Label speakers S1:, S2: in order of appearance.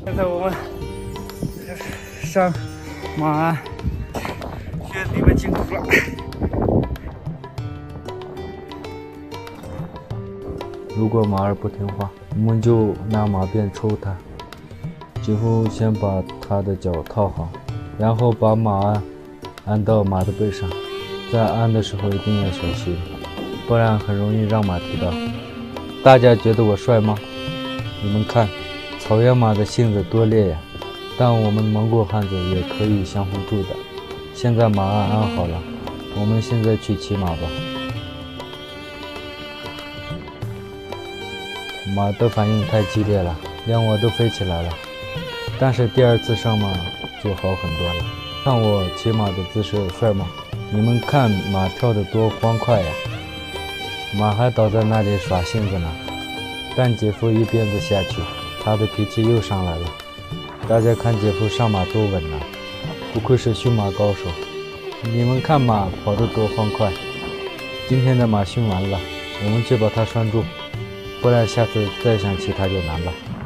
S1: 现在我们上马鞍学你们进土了。
S2: 如果马儿不听话，我们就拿马鞭抽它。几乎先把它的脚套好，然后把马鞍安到马的背上。在安的时候一定要小心，不然很容易让马踢到。大家觉得我帅吗？你们看，草原马的性子多烈呀！但我们蒙古汉子也可以相互助的。现在马鞍安好了，我们现在去骑马吧。马的反应太激烈了，连我都飞起来了。但是第二次上马就好很多了。看我骑马的姿势帅吗？你们看马跳得多欢快呀！马还倒在那里耍性子呢。但姐夫一鞭子下去，他的脾气又上来了。大家看姐夫上马多稳呐，不愧是驯马高手。你们看马跑得多欢快。今天的马驯完了，我们就把它拴住，不然下次再想骑它就难了。